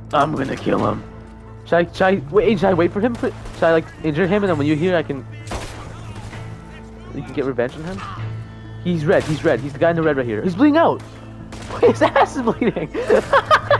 I'm gonna kill him. Should I wait for him? Should I like injure him and then when you're here I can you can get revenge on him? He's red, he's red. He's the guy in the red right here. He's bleeding out! His ass is bleeding!